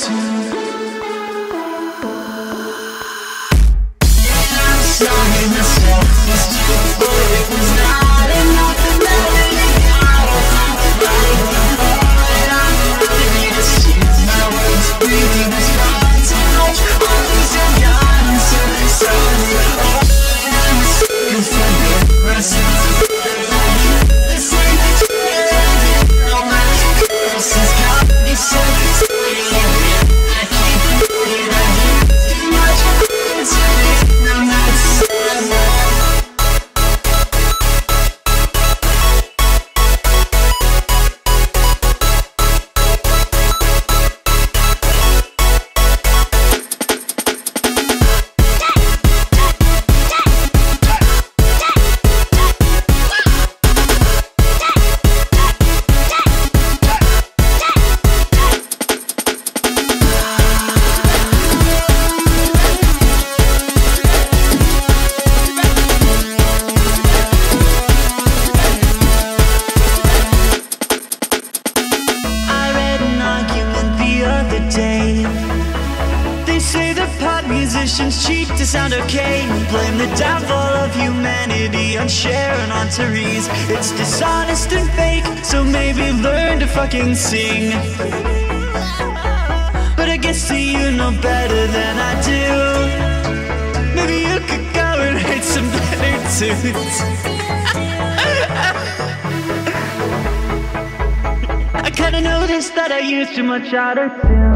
tune. I'm sorry myself was too full, it was not enough. Melody out of my but I'm ready to see my words breathing as far too much. All these young guns to the sun. I'm sick of finding myself. This ain't the truth. No matter this has got me so tired. I can't believe it. I hear too much into it. I'm not sad. They say that pop musicians cheat to sound okay. Blame the downfall of humanity on Sharon, on Therese. It's dishonest and fake, so maybe learn to fucking sing. But I guess that you know better than I do. Maybe you could go and write some better tunes. I kinda noticed that I used too much auto-tune.